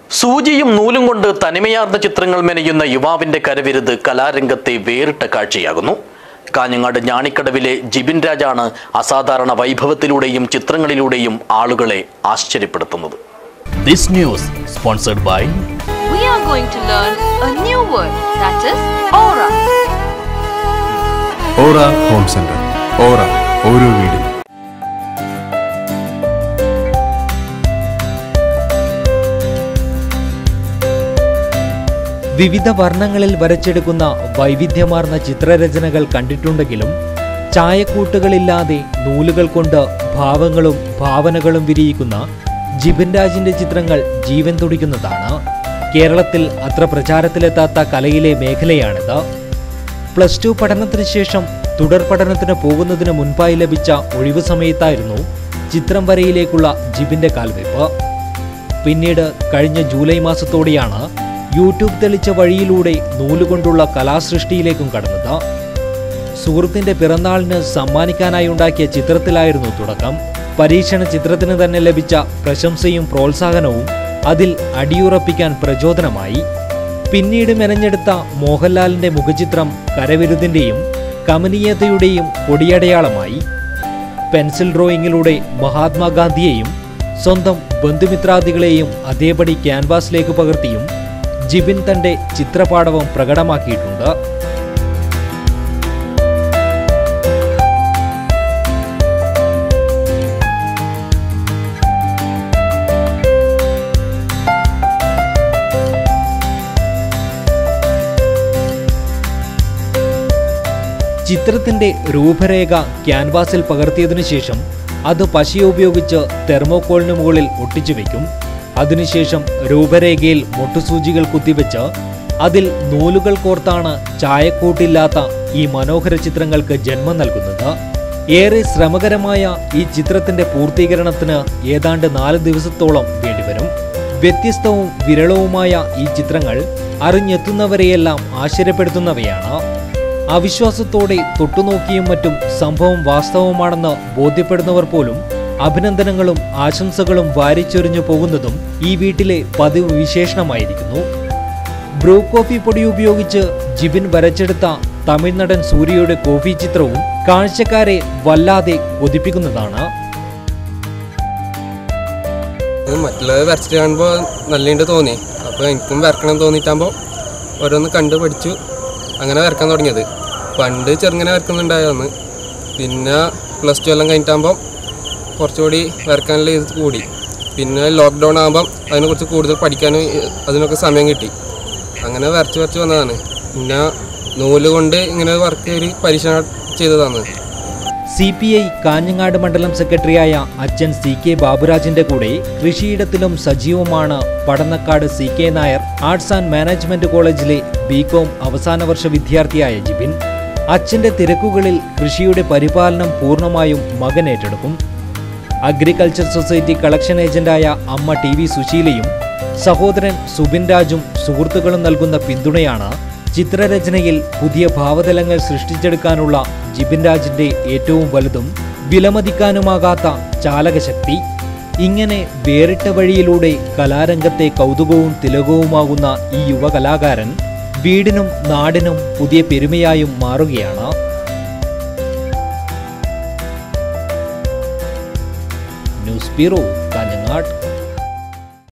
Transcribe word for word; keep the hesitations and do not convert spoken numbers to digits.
സൂചിയും നൂലും കൊണ്ട് തനിമയാർന്ന ചിത്രങ്ങൾ മെനയുന്ന യുവാവിന്റെ കരവിരുത് കലാരംഗത്തെ വേറിട്ട കാഴ്ചയാകുന്നു. കാഞ്ഞങ്ങാട് ഞാണിക്കടവിലെ ജിബിൻ രാജാണ് അസാധാരണ വൈഭവത്തിലൂടെയും ചിത്രങ്ങളിലൂടെയും ആളുകളെ ആശ്ചര്യപ്പെടുത്തുന്നത്. This news sponsored by We are going to learn a new word, that is aura. Aura Home Center. Aura ഓരോ വീടും. വിവിധ വർണ്ണങ്ങളിൽ വരച്ചെടുക്കുന്ന വൈവിധ്യമാർന്ന ചിത്രരചനകൾ കണ്ടിട്ടുണ്ടെങ്കിലും ചായക്കൂട്ടുകളില്ലാതെ നൂലുകൾ കൊണ്ട് ഭാവങ്ങളും ഭാവനകളും വിരിയിക്കുന്ന ജിബിൻ രാജിന്റെ ചിത്രങ്ങൾ ജീവൻ തുടിക്കുന്നതാണ്. കേരളത്തിൽ അത്ര പ്രചാരത്തിലെത്താത്ത കലയിലെ മേഖലയാണിത്. പ്ലസ് ടു പഠനത്തിന് ശേഷം തുടർ പഠനത്തിന് പോകുന്നതിന് മുൻപായി ലഭിച്ച ഒഴിവു സമയത്തായിരുന്നു ചിത്രം വരയിലേക്കുള്ള ജിബിന്റെ കാൽവെപ്പ്. പിന്നീട് കഴിഞ്ഞ ജൂലൈ മാസത്തോടെയാണ് യൂട്യൂബ് തെളിച്ച വഴിയിലൂടെ നൂലുകൊണ്ടുള്ള കലാസൃഷ്ടിയിലേക്കും കടന്നത്. സുഹൃത്തിന്റെ പിറന്നാളിന് സമ്മാനിക്കാനായി ഉണ്ടാക്കിയ ചിത്രത്തിലായിരുന്നു തുടക്കം. പരീക്ഷണ ചിത്രത്തിന് തന്നെ ലഭിച്ച പ്രശംസയും പ്രോത്സാഹനവും അതിൽ അടിയുറപ്പിക്കാൻ പ്രചോദനമായി. പിന്നീട് മെനഞ്ഞെടുത്ത മോഹൻലാലിന്റെ മുഖചിത്രം കരവിരുതിന്റെയും കമനീയതയുടെയും കൊടിയടയാളമായി. പെൻസിൽ ഡ്രോയിങ്ങിലൂടെ മഹാത്മാഗാന്ധിയെയും സ്വന്തം ബന്ധുമിത്രാദികളെയും അതേപടി ക്യാൻവാസിലേക്ക് പകർത്തിയും ജിബിൻ തന്റെ ചിത്രപാടവം പ്രകടമാക്കിയിട്ടുണ്ട്. ചിത്രത്തിന്റെ രൂപരേഖ ക്യാൻവാസിൽ പകർത്തിയതിനു ശേഷം അത് പശ ഉപയോഗിച്ച് തെർമോകോളിന് മുകളിൽ ഒട്ടിച്ചു വയ്ക്കും. അതിനുശേഷം രൂപരേഖയിൽ മൊട്ടുസൂചികൾ കുത്തിവെച്ച് അതിൽ നൂലുകൾ കോർത്താണ് ചായക്കൂട്ടില്ലാത്ത ഈ മനോഹര ചിത്രങ്ങൾക്ക് ജന്മം നൽകുന്നത്. ഏറെ ശ്രമകരമായ ഈ ചിത്രത്തിന്റെ പൂർത്തീകരണത്തിന് ഏതാണ്ട് നാല് ദിവസത്തോളം വേണ്ടിവരും. വ്യത്യസ്തവും വിരളവുമായ ഈ ചിത്രങ്ങൾ അറിഞ്ഞെത്തുന്നവരെയെല്ലാം ആശ്ചര്യപ്പെടുത്തുന്നവയാണ്. അവിശ്വാസത്തോടെ തൊട്ടുനോക്കിയും മറ്റും സംഭവം വാസ്തവമാണെന്ന് ബോധ്യപ്പെടുന്നവർ പോലും അഭിനന്ദനങ്ങളും ആശംസകളും വാരിച്ചൊരിഞ്ഞു പോകുന്നതും ഈ വീട്ടിലെ പതിവ് വിശേഷണമായിരിക്കുന്നു. ബ്രൂ കോഫി പൊടി ഉപയോഗിച്ച് ജിബിൻ വരച്ചെടുത്ത തമിഴ്നടൻ സൂര്യയുടെ കോഫി ചിത്രവും കാഴ്ചക്കാരെ വല്ലാതെ കൊതിപ്പിക്കുന്നതാണ്. മറ്റുള്ളവർ വരച്ചിട്ട് കാണുമ്പോൾ നല്ലുണ്ട് തോന്നി. അപ്പോൾ എനിക്കും വരക്കണം തോന്നിയിട്ടാകുമ്പോൾ ഓരോന്ന് കണ്ടു പഠിച്ചു. അങ്ങനെ വരക്കാൻ തുടങ്ങിയത്. പണ്ട് ചെറുങ്ങനെ വരക്കുന്നുണ്ടായിരുന്നു. പിന്നെ പ്ലസ് ടു എല്ലാം കഴിഞ്ഞിട്ടാകുമ്പം കുറച്ചുകൂടി വരക്കാനുള്ള ഇത് കൂടി. പിന്നെ ലോക്ക്ഡൗൺ ആകുമ്പം അതിനെക്കുറിച്ച് കൂടുതൽ പഠിക്കാനും അതിനൊക്കെ സമയം കിട്ടി. അങ്ങനെ വരച്ച് വരച്ച് വന്നതാണ്. പിന്നെ നൂല് കൊണ്ട് ഇങ്ങനെ വർക്ക് ഒരു പരീക്ഷണം ചെയ്തതാണ്. സി പി ഐ കാഞ്ഞങ്ങാട് മണ്ഡലം സെക്രട്ടറിയായ അച്ഛൻ സി കെ ബാബുരാജിന്റെ കൂടെ കൃഷിയിടത്തിലും സജീവമാണ് Padannakkad C K Nair arts and management കോളേജിലെ ബി കോം അവസാന വർഷ വിദ്യാർത്ഥിയായ ജിബിൻ. അച്ഛന്റെ തിരക്കുകളിൽ കൃഷിയുടെ പരിപാലനം പൂർണ്ണമായും മകൻ ഏറ്റെടുക്കും. അഗ്രികൾച്ചർ സൊസൈറ്റി കളക്ഷൻ ഏജന്റായ അമ്മ ടി വി സുശീലയും സഹോദരൻ സുബിൻ രാജും സുഹൃത്തുക്കളും നൽകുന്ന പിന്തുണയാണ് ചിത്രരചനയിൽ പുതിയ ഭാവതലങ്ങൾ സൃഷ്ടിച്ചെടുക്കാനുള്ള ജിബിൻ രാജിന്റെ ഏറ്റവും വലുതും വിലമതിക്കാനുമാകാത്ത ചാലകശക്തി. ഇങ്ങനെ വേറിട്ട വഴിയിലൂടെ കലാരംഗത്തെ കൗതുകവും തിലകവുമാകുന്ന ഈ യുവ കലാകാരൻ വീടിനും നാടിനും പുതിയ പെരുമയായും മാറുകയാണ്. News bureau Kanhangad.